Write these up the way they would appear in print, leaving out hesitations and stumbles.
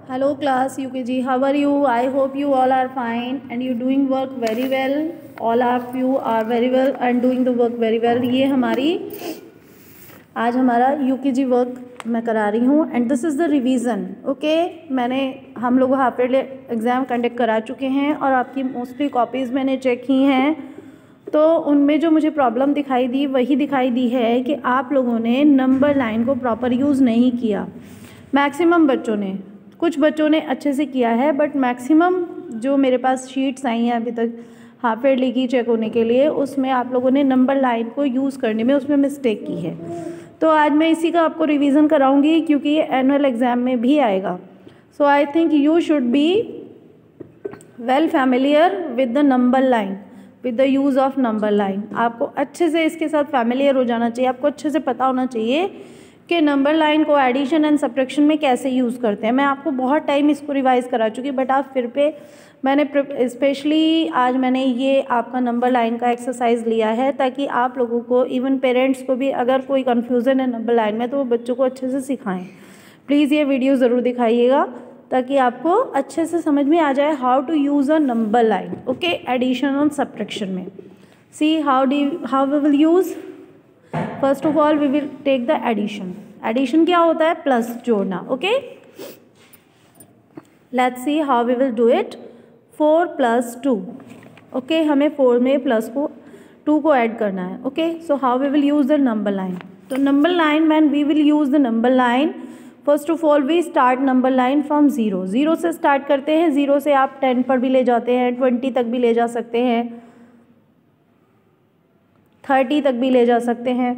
Hello class UKG, how are you? I hope you all are fine and you doing work very well. All of you are very well and doing the work very well. ये आज हमारा UKG work मैं करा रही हूँ and this is the revision. Okay, हम लोग half yearly exam conduct करा चुके हैं और आपकी मोस्टली कॉपीज़ मैंने चेक की हैं. तो उनमें जो मुझे प्रॉब्लम दिखाई दी वही दिखाई दी है कि आप लोगों ने नंबर लाइन को प्रॉपर यूज़ नहीं किया. मैक्सिमम बच्चों ने, कुछ बच्चों ने अच्छे से किया है बट मैक्सिमम जो मेरे पास शीट्स आई हैं अभी तक हाफ ईयरली की चेक होने के लिए, उसमें आप लोगों ने नंबर लाइन को यूज़ करने में उसमें मिस्टेक की है. तो आज मैं इसी का आपको रिवीजन कराऊंगी क्योंकि ये एनुअल एग्ज़ाम में भी आएगा. So I think you should be well familiar with the number line, with the use of number line. आपको अच्छे से इसके साथ फैमिलियर हो जाना चाहिए. आपको अच्छे से पता होना चाहिए कि नंबर लाइन को एडिशन एंड सब्ट्रैक्शन में कैसे यूज़ करते हैं. मैं आपको बहुत टाइम इसको रिवाइज़ करा चुकी, बट आप फिर पे मैंने स्पेशली आज मैंने ये आपका नंबर लाइन का एक्सरसाइज लिया है ताकि आप लोगों को, इवन पेरेंट्स को भी अगर कोई कन्फ्यूज़न है नंबर लाइन में तो वो बच्चों को अच्छे से सिखाएं. प्लीज़ ये वीडियो ज़रूर दिखाइएगा ताकि आपको अच्छे से समझ में आ जाए how to use a number line. Okay, addition और सब्ट्रैक्शन में. See how we will use. First of all we will take the addition. Addition क्या होता है? प्लस जोड़ना. Okay, let's see how we will do it. 4 + 2. Okay, हमें 4 में plus को 2 को ऐड करना है. Okay, so how we will use the number line. तो number line, when we will use the number line, first of all we start number line from 0. 0 से start करते हैं. 0 से आप 10 पर भी ले जाते हैं, 20 तक भी ले जा सकते हैं, 30 तक भी ले जा सकते हैं,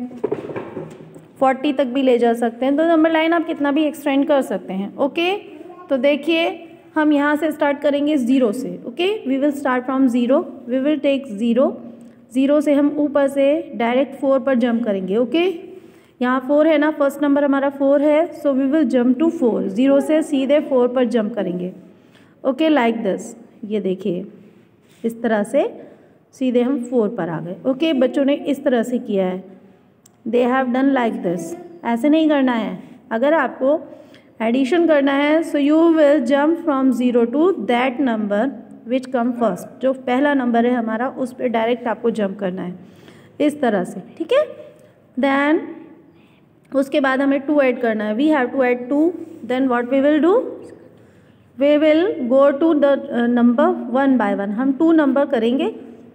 40 तक भी ले जा सकते हैं. तो नंबर लाइन आप कितना भी एक्सटेंड कर सकते हैं. ओके, तो देखिए हम यहाँ से स्टार्ट करेंगे 0 से. Okay, we will start from 0. We will take 0. 0 से हम ऊपर से डायरेक्ट 4 पर जंप करेंगे. ओके, यहाँ 4 है ना, फर्स्ट नंबर हमारा 4 है. So we will jump to 4. 0 से सीधे 4 पर जंप करेंगे. Okay, like this. ये देखिए इस तरह से सीधे हम 4 पर आ गए. ओके, बच्चों ने इस तरह से किया है. They have done like this. ऐसे नहीं करना है. अगर आपको एडिशन करना है so you will jump from 0 to that number which come first. जो पहला नंबर है हमारा उस पर डायरेक्ट आपको जंप करना है इस तरह से. ठीक है, देन उसके बाद हमें 2 ऐड करना है. We have to add 2. Then what we will do, we will go to the number 1 by 1. हम 2 नंबर करेंगे,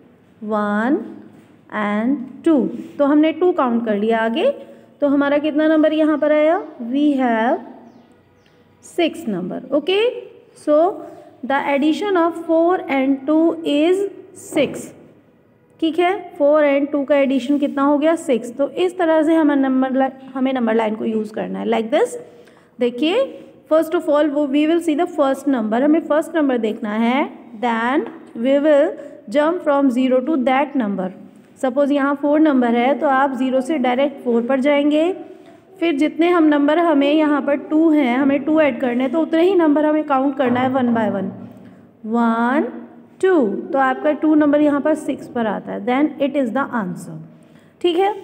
1 एंड 2. तो हमने 2 काउंट कर लिया आगे. तो हमारा कितना नंबर यहाँ पर आया? We have 6 number. Okay, so the addition of 4 and 2 is 6. ठीक है, 4 and 2 का एडिशन कितना हो गया? 6. तो इस तरह से हमें नंबर लाइन को यूज़ करना है लाइक दिस. देखिए first of all we will see the first number. हमें फर्स्ट नंबर देखना है. Then we will jump from 0 to that number. Suppose यहाँ 4 नंबर है तो आप 0 से डायरेक्ट 4 पर जाएंगे. फिर जितने हम नंबर, हमें यहाँ पर 2 हैं, हमें 2 ऐड करने हैं तो उतने ही नंबर हमें काउंट करना है 1 बाय 1. 1 2. तो आपका 2 नंबर यहाँ पर 6 पर आता है. Then it is the answer. ठीक है,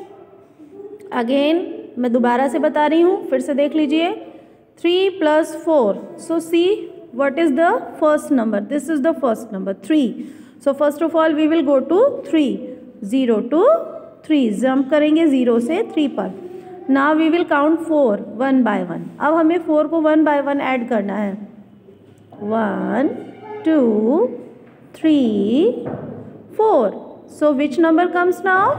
अगेन मैं दोबारा से बता रही हूँ, फिर से देख लीजिए. 3 + 4. So see what is the first number. This is the first number 3. So first of all we will go to 3. 0 to 3 जंप करेंगे 0 से 3 पर. Now we will count 4 1 by 1. अब हमें 4 को 1 बाय 1 ऐड करना है. 1 2 3 4. So which number comes now?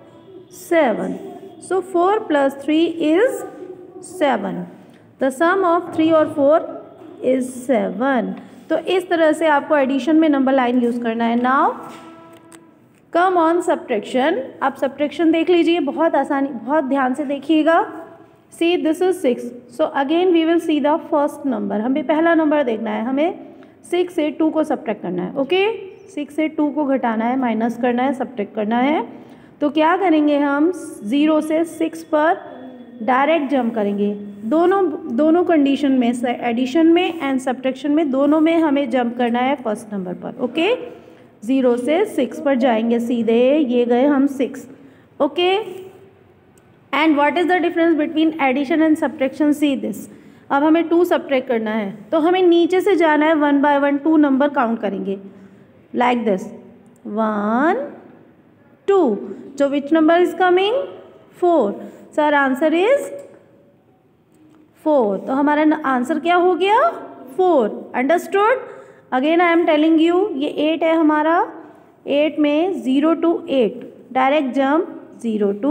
7. So 4 + 3 is 7. The sum of 3 और 4 इज़ 7. तो इस तरह से आपको एडिशन में नंबर लाइन यूज़ करना है. Now come on subtraction. आप सब्ट्रैक्शन देख लीजिए, बहुत आसानी, बहुत ध्यान से देखिएगा. See this is 6. So again we will see the first number. हमें पहला नंबर देखना है. हमें 6 से 2 को सब्ट्रैक्ट करना है. ओके, 6 से 2 को घटाना है, माइनस करना है, सब्ट्रैक्ट करना है. तो क्या करेंगे हम? 0 से 6 पर डायरेक्ट जंप करेंगे. दोनों कंडीशन में, एडिशन में एंड सब्ट्रैक्शन में, दोनों में हमें जंप करना है फर्स्ट नंबर पर. ओके, 0 से 6 पर जाएंगे सीधे. ये गए हम 6. Okay, and what is the difference between addition and subtraction? See this. अब हमें 2 सब्ट्रैक्ट करना है, तो हमें नीचे से जाना है 1 by 1 2 नंबर काउंट करेंगे like this 1 2. So which number is coming? 4. So our answer is 4. तो हमारा आंसर क्या हो गया? 4. Understood? Again I am telling you, ये 8 है हमारा, 8 में 0 to 8 direct jump 0 to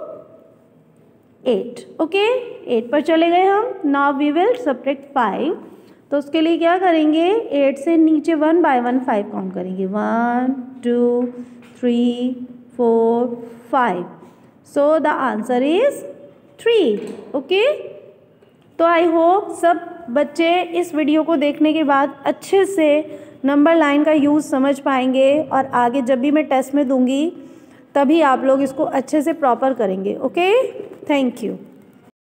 8. Okay, 8 पर चले गए हम. Now we will subtract 5. तो उसके लिए क्या करेंगे, 8 से नीचे 1 by 1 5 काउंट करेंगे 1 2 3 4 5. So the answer is 3. Okay, तो आई होप सब बच्चे इस वीडियो को देखने के बाद अच्छे से नंबर लाइन का यूज़ समझ पाएंगे और आगे जब भी मैं टेस्ट में दूंगी तभी आप लोग इसको अच्छे से प्रॉपर करेंगे. Okay, thank you.